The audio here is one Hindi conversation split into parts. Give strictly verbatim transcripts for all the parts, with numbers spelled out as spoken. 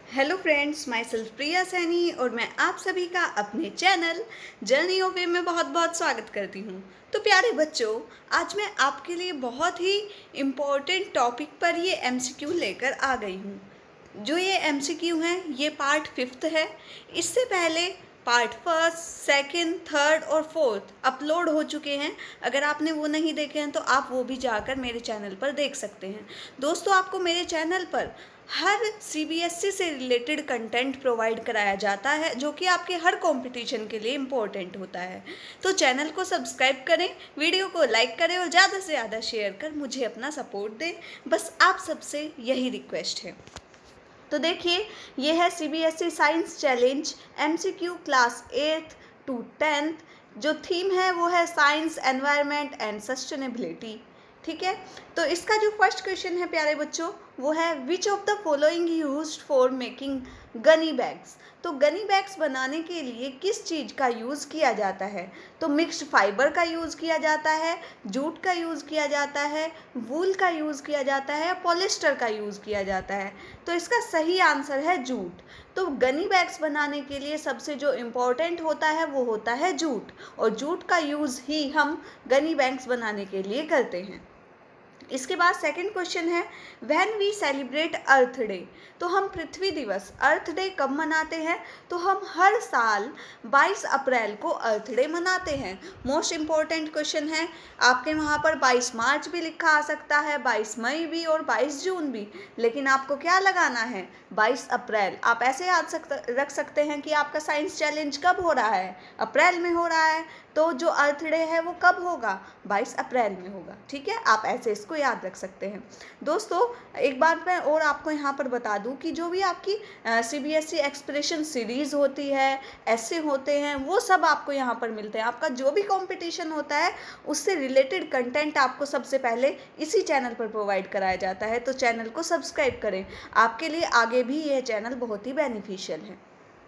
Hello friends, myself Priya Saini और मैं आप सभी का अपने चैनल जर्नी ऑफ वे में बहुत बहुत स्वागत करती हूँ। तो प्यारे बच्चों, आज मैं आपके लिए बहुत ही इम्पोर्टेंट टॉपिक पर ये एमसीक्यू लेकर आ गई हूँ। जो ये एमसीक्यू हैं ये पार्ट फिफ्थ है। इससे पहले पार्ट फर्स्ट, सेकंड, थर्ड और फोर्थ अपलोड हो चुके हैं। अगर आपने वो नहीं देखे हैं तो आप वो भी जाकर मेरे चैनल पर देख सकते हैं। दोस्तों, आपको मेरे चैनल पर हर सीबीएसई से रिलेटेड कंटेंट प्रोवाइड कराया जाता है जो कि आपके हर कंपटीशन के लिए इम्पोर्टेंट होता है। तो चैनल को सब्सक्राइब करें, वीडियो को लाइक करें और ज़्यादा से ज़्यादा शेयर कर मुझे अपना सपोर्ट दें। बस आप सबसे यही रिक्वेस्ट है। तो देखिए, ये है CBSE science challenge MCQ class eighth to tenth. जो थीम है वो है साइंस, एनवायरनमेंट एंड सस्टेनेबिलिटी। ठीक है, तो इसका जो फर्स्ट क्वेश्चन है प्यारे बच्चों वो है which of the following used for making gunny bags. तो गनी बैग्स बनाने के लिए किस चीज़ का यूज़ किया जाता है? तो मिक्स्ड फाइबर का यूज़ किया जाता है, जूट का यूज़ किया जाता है, वूल का यूज़ किया जाता है, पॉलिस्टर का यूज़ किया जाता है। तो इसका सही आंसर है जूट। तो गनी बैग्स बनाने के लिए सबसे जो इम्पोर्टेंट होता है वो होता है जूट, और जूट का यूज़ ही हम गनी बैग्स बनाने के लिए करते हैं। इसके बाद सेकंड क्वेश्चन है when we celebrate earth day. तो हम पृथ्वी दिवस अर्थ डे कब मनाते हैं? तो हम हर साल बाईस अप्रैल को अर्थ डे मनाते हैं। मोस्ट इम्पॉर्टेंट क्वेश्चन है। आपके वहाँ पर बाईस मार्च भी लिखा आ सकता है, बाईस मई भी और बाईस जून भी, लेकिन आपको क्या लगाना है? बाईस अप्रैल। आप ऐसे याद सकते रख सकते हैं कि आपका साइंस चैलेंज कब हो रहा है? अप्रैल में हो रहा है। तो जो अर्थ डे है वो कब होगा? बाईस अप्रैल में होगा। ठीक है, आप ऐसे इसको याद रख सकते हैं। दोस्तों, एक बात मैं और आपको यहाँ पर बता दूँ कि जो भी आपकी सीबीएसई एक्सप्रेशन सीरीज़ होती है, ऐसे होते हैं, वो सब आपको यहाँ पर मिलते हैं। आपका जो भी कंपटीशन होता है उससे रिलेटेड कंटेंट आपको सबसे पहले इसी चैनल पर प्रोवाइड कराया जाता है। तो चैनल को सब्सक्राइब करें, आपके लिए आगे भी यह चैनल बहुत ही बेनिफिशियल है।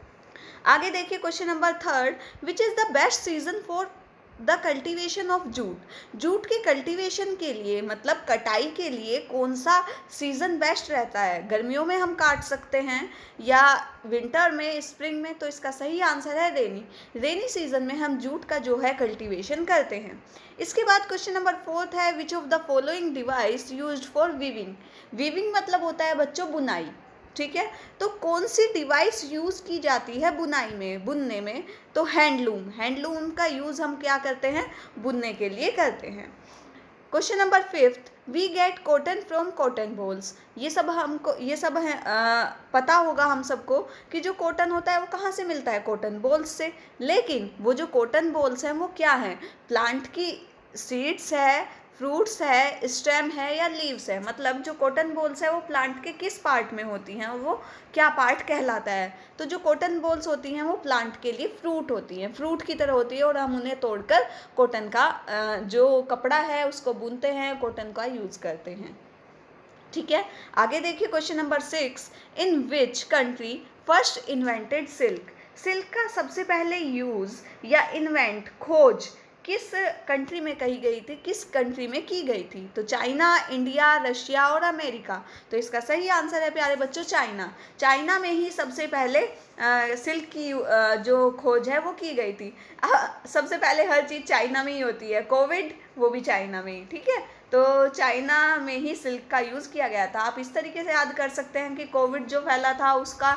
आगे देखिए question number third, which is the best season for the cultivation of jute. Jute के कल्टीवेशन के लिए मतलब कटाई के लिए कौन सा सीज़न बेस्ट रहता है? गर्मियों में हम काट सकते हैं या विंटर में, स्प्रिंग में? तो इसका सही आंसर है रेनी। रेनी सीजन में हम जूट का जो है कल्टीवेशन करते हैं। इसके बाद क्वेश्चन नंबर फोर्थ है which of the following device used for weaving. Weaving मतलब होता है बच्चों बुनाई। ठीक है, तो कौन सी डिवाइस यूज़ की जाती है बुनाई में, बुनने में? तो हैंडलूम। हैंडलूम का यूज़ हम क्या करते हैं? बुनने के लिए करते हैं। Question number fifth, we get cotton from cotton balls. ये सब हमको ये सब है आ, पता होगा हम सबको कि जो कॉटन होता है वो कहाँ से मिलता है? कॉटन बॉल्स से। लेकिन वो जो कॉटन बॉल्स हैं वो क्या हैं? प्लांट की सीड्स है, फ्रूट्स है, स्टेम है या लीव्स है? मतलब जो कॉटन बॉल्स है वो प्लांट के किस पार्ट में होती हैं, वो क्या पार्ट कहलाता है? तो जो कॉटन बॉल्स होती हैं वो प्लांट के लिए फ्रूट होती हैं, फ्रूट की तरह होती है, और हम उन्हें तोड़कर कॉटन का जो कपड़ा है उसको बुनते हैं, कॉटन का यूज़ करते हैं। ठीक है, आगे देखिए question number six, in which country first invented silk. Silk का सबसे पहले यूज़ या इन्वेंट, खोज किस कंट्री में कही गई थी, किस कंट्री में की गई थी? तो चाइना, इंडिया, रशिया और अमेरिका। तो इसका सही आंसर है प्यारे बच्चों चाइना। चाइना में ही सबसे पहले आ, सिल्क की आ, जो खोज है वो की गई थी। आ, सबसे पहले हर चीज़ चाइना में ही होती है। कोविड वो भी चाइना में ही। ठीक है, तो चाइना में ही सिल्क का यूज़ किया गया था। आप इस तरीके से याद कर सकते हैं कि कोविड जो फैला था उसका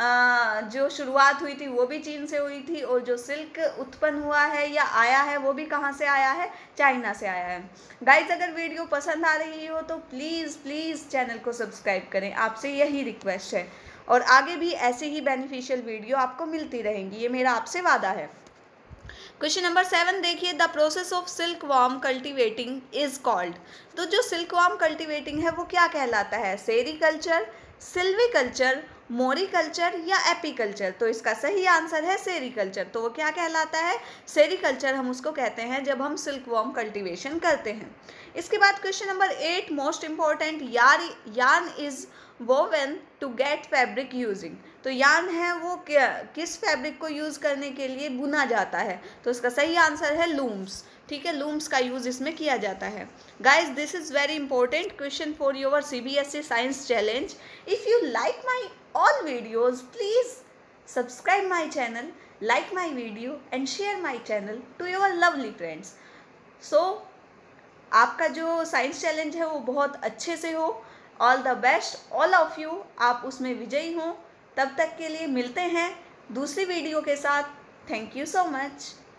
आ, जो शुरुआत हुई थी वो भी चीन से हुई थी, और जो सिल्क उत्पन्न हुआ है या आया है वो भी कहाँ से आया है? चाइना से आया है। गाइज, अगर वीडियो पसंद आ रही हो तो प्लीज़ प्लीज़ चैनल को सब्सक्राइब करें, आपसे यही रिक्वेस्ट है। और आगे भी ऐसे ही बेनिफिशियल वीडियो आपको मिलती रहेंगी, ये मेरा आपसे वादा है। क्वेश्चन नंबर सेवन देखिए, the process of silk worm cultivating is called. तो जो सिल्क वॉर्म कल्टिवेटिंग है वो क्या कहलाता है? सेरीकल्चर, सिल्वीकल्चर, मोरिकल्चर या एपीकल्चर? तो इसका सही आंसर है सेरीकल्चर। तो वो क्या कहलाता है? सेरीकल्चर हम उसको कहते हैं जब हम सिल्क वॉर्म कल्टिवेशन करते हैं। इसके बाद question number eight, most important, यार yarn is woven to get fabric using. तो यार्न है वो क्या, किस फैब्रिक को यूज़ करने के लिए बुना जाता है? तो इसका सही आंसर है लूम्स। ठीक है, लूम्स का यूज़ इसमें किया जाता है। Guys this is very important question for your C B S E science challenge. If you like my all videos please subscribe my channel, like my video and share my channel to your lovely friends. So आपका जो साइंस चैलेंज है वो बहुत अच्छे से हो। All the best all of you, आप उसमें विजयी हों। तब तक के लिए मिलते हैं दूसरी वीडियो के साथ। Thank you so much.